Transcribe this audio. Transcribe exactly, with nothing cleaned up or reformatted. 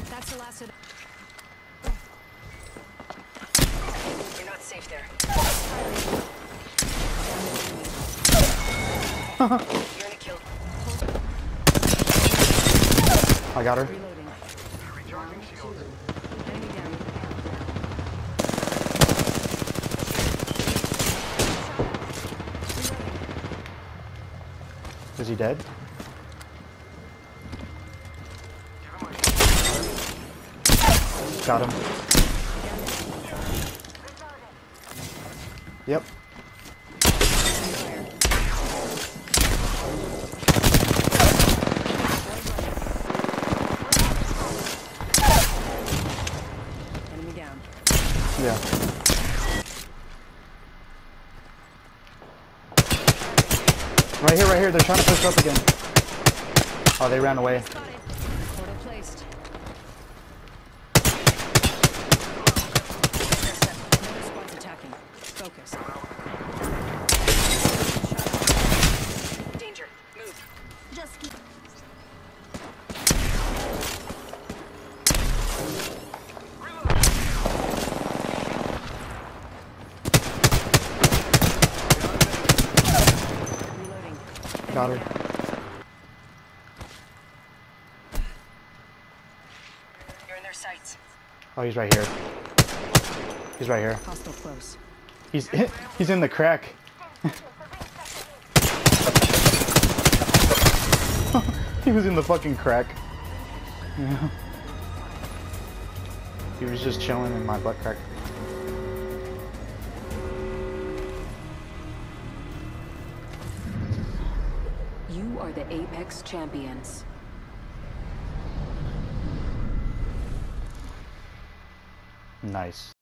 That's the last of. You're not safe there. You're in a kill. I got her. Reloading. Recharging shields. Enemy down. Is he dead? Give him a Got him. Yep. Enemy down. Yeah. Right here, right here. They're trying to push up again. Oh, they ran away. Got it. Portal placed. Another squad's attacking. Focus. Danger. Move. Just keep. Reloading. Got her. You're in their sights. Oh, he's right here. He's right here. Hostile close. He's he's in the crack. He was in the fucking crack. Yeah. He was just chilling in my butt crack. You are the Apex champions. Nice.